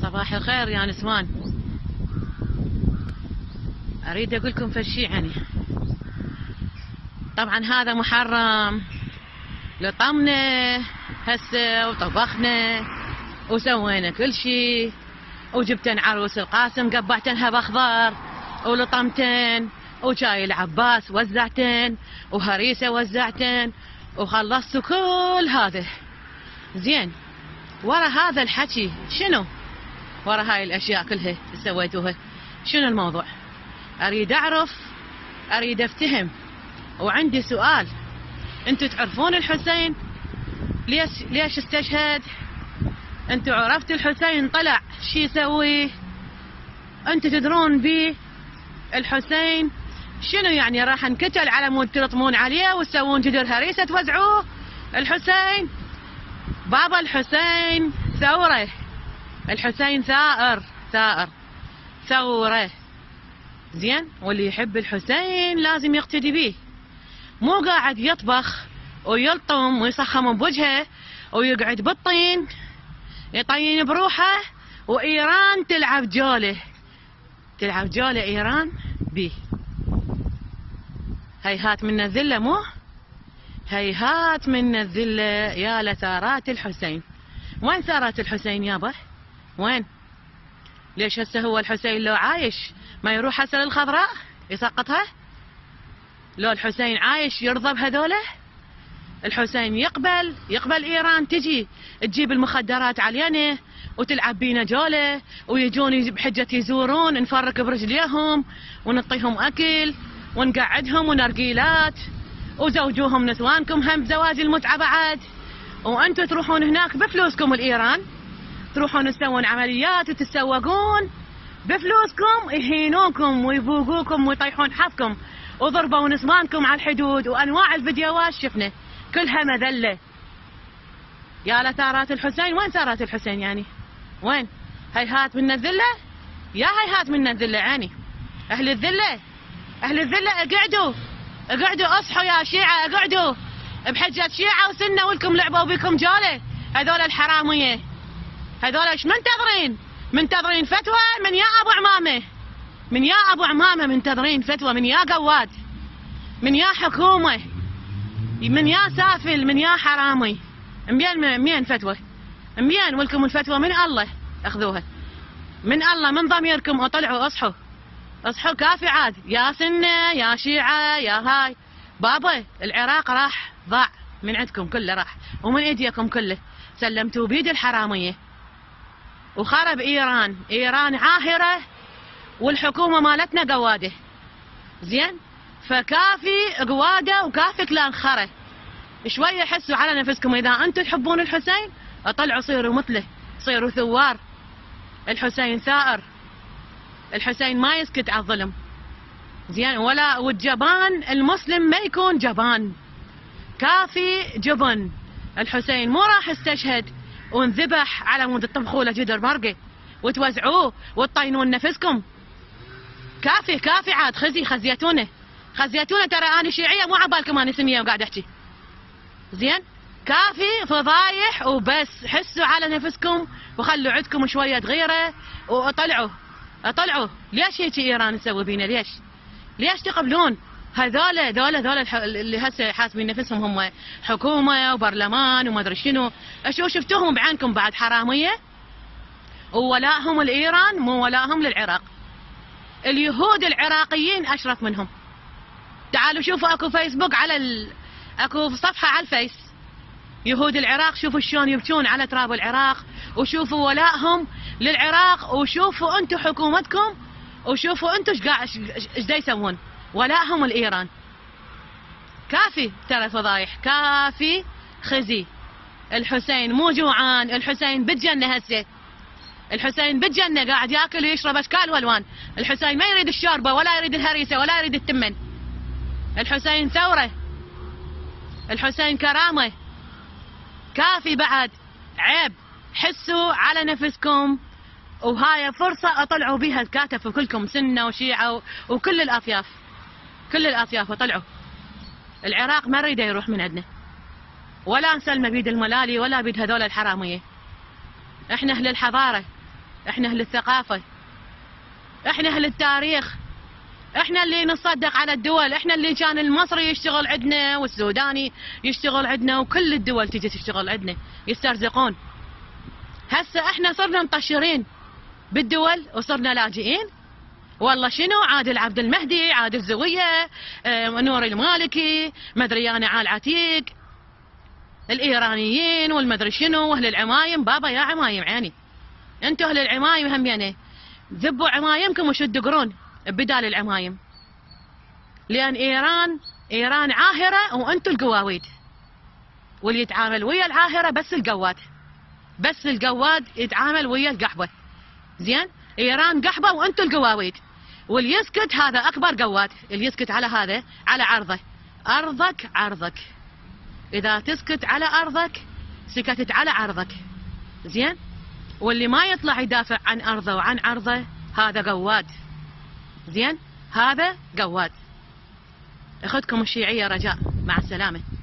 صباح الخير يا نسوان. اريد اقول لكم فشي يعني. طبعا هذا محرم، لطمنا هسه وطبخنا وسوينا كل شيء، وجبتن عروس القاسم قبعتنها باخضر، ولطمتن، وشاي العباس وزعتن، وهريسه وزعتن، وخلصتوا كل هذا. زين، ورا هذا الحكي شنو؟ ورا هاي الاشياء كلها سويتوها شنو الموضوع؟ اريد اعرف، اريد افتهم. وعندي سؤال، انتوا تعرفون الحسين ليش استشهد؟ انتوا عرفتوا الحسين طلع شي يسوي؟ انتوا تدرون بيه الحسين شنو يعني؟ راح انقتل على مود تلطمون عليه وتسوون جدر هريسه توزعوه؟ الحسين بابا، الحسين ثوره، الحسين ثائر ثوره. زين، واللي يحب الحسين لازم يقتدي بيه، مو قاعد يطبخ ويلطم ويصخم بوجهه ويقعد بالطين يطين بروحه، وإيران تلعب جولة إيران بيه. هيهات من الذلة، مو هيهات من الذلة يا لثارات الحسين. وين ثارات الحسين يابا؟ وين؟ ليش هسه هو الحسين لو عايش ما يروح هسه للخضراء يسقطها؟ لو الحسين عايش يرضى بهذوله؟ الحسين يقبل إيران تجي تجيب المخدرات علينا وتلعب بينا جولة، ويجون بحجة يزورون، نفرك برجليهم ونعطيهم أكل ونقعدهم ونرقيلات، وزوجوهم نسوانكم هم بزواج المتعة بعد، وأنتوا تروحون هناك بفلوسكم الإيران، تروحون تسوون عمليات وتتسوقون بفلوسكم، يهينوكم ويبوقوكم ويطيحون حظكم، وضربوا نسوانكم على الحدود، وأنواع الفيديوهات شفنا كلها مذلة. يا لثارات الحسين، وين ثارات الحسين يعني؟ وين؟ هيهات من الذلة؟ يا هيهات من الذلة يعني. أهل الذلة اقعدوا اصحوا يا شيعة، اقعدوا بحجة شيعة وسنة ولكم لعبوا بكم جولة. هذول الحرامية هذول ايش منتظرين فتوى من يا ابو عمامة، منتظرين فتوى من يا قواد، من يا حكومة، من يا سافل، من يا حرامي. مين فتوى؟ مين ولكم الفتوى؟ من الله اخذوها، من الله، من ضميركم. اطلعوا اصحوا كافي عاد يا سنة يا شيعة يا هاي. بابا العراق راح، ضاع من عندكم كله، راح ومن ايديكم كله، سلمتوا بيد الحرامية وخرب إيران عاهرة، والحكومة مالتنا قوادة. زين، فكافي قوادة وكافي كلام خرة. شوية حسوا على نفسكم، إذا أنتم تحبون الحسين اطلعوا صيروا مثله، صيروا ثوار. الحسين ثائر، الحسين ما يسكت على الظلم. زين، ولا والجبان المسلم ما يكون جبان، كافي جبن. الحسين مو راح استشهد ونذبح على مود تطبخوا له جدر مرقه وتوزعوه وتطينون نفسكم. كافي عاد، خزيتونا. ترى انا شيعيه، مو عبالكم انا سنيه وقاعد احكي. زين، كافي فضايح وبس. حسوا على نفسكم وخلوا عندكم شويه غيره، واطلعوا ليش هيك ايران تسوي بينا؟ ليش تقبلون هذول اللي هسه حاسبين نفسهم هم حكومه وبرلمان وما ادري شنو؟ شفتوهم بعينكم بعد حراميه، وولائهم لايران مو ولائهم للعراق. اليهود العراقيين اشرف منهم. تعالوا شوفوا، اكو فيسبوك اكو صفحه على الفيس يهود العراق، شوفوا شلون يبكون على تراب العراق، وشوفوا ولائهم للعراق، وشوفوا انتم حكومتكم، وشوفوا انتم ايش دا يسوون ولائهم لايران. كافي ترى فضايح، كافي خزي. الحسين مو جوعان، الحسين بالجنه هسه، الحسين بالجنه قاعد ياكل ويشرب اشكال والوان. الحسين ما يريد الشوربه ولا يريد الهريسه ولا يريد التمن. الحسين ثوره، الحسين كرامه. كافي بعد، عيب. حسوا على نفسكم، وهاي فرصة اطلعوا بها الكاتف كلكم، سنة وشيعة وكل الأطياف، اطلعوا. العراق ما نريده يروح من عندنا، ولا نسلمه بيد الملالي ولا بيد هذول الحرامية. احنا اهل الحضارة، احنا اهل الثقافة، احنا اهل التاريخ، احنا اللي نصدق على الدول، احنا اللي كان المصري يشتغل عندنا والسوداني يشتغل عندنا وكل الدول تجي تشتغل عندنا يسترزقون. هسه احنا صرنا مطشرين بالدول وصرنا لاجئين. والله شنو عادل عبد المهدي، عادل زوية، نور المالكي، مدري انا عال عتيق، الايرانيين والمدري شنو، واهل العمايم. بابا يا عمايم عيني، انتو اهل العمايم هم يعني ذبوا عمايمكم وشدوا قرون بدال العمايم، لان ايران عاهرة وانتو القواويد، واللي يتعامل ويا العاهرة بس القواد، بس القواد يتعامل ويا القحبة. زين، ايران قحبة وانتو القواويد، واللي يسكت هذا اكبر قواد، اللي يسكت على هذا على عرضه. ارضك عرضك، اذا تسكت على ارضك سكتت على عرضك. زين، واللي ما يطلع يدافع عن ارضه وعن عرضه هذا قواد. زين، هذا قواد. اخذكم الشيعية رجاء، مع السلامة.